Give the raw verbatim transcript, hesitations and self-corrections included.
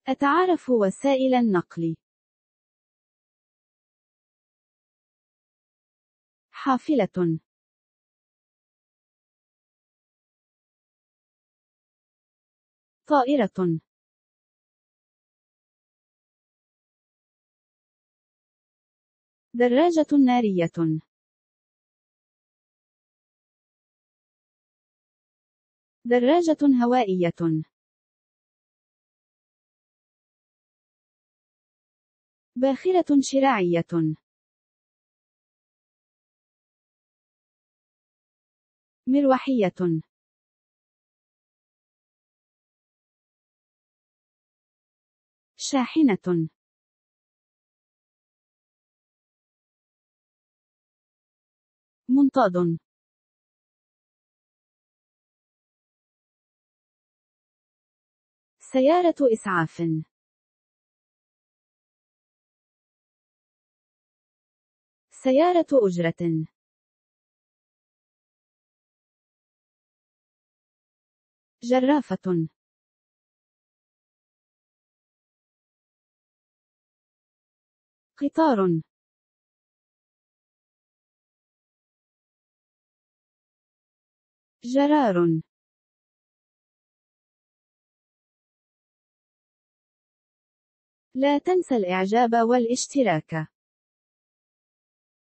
أتعرف وسائل النقل. حافلة. طائرة. دراجة نارية. دراجة هوائية. باخرة شراعية. مروحية. شاحنة. منطاد. سيارة إسعاف. سيارة أجرة. جرافة. قطار. جرار. لا تنسى الإعجاب والاشتراك.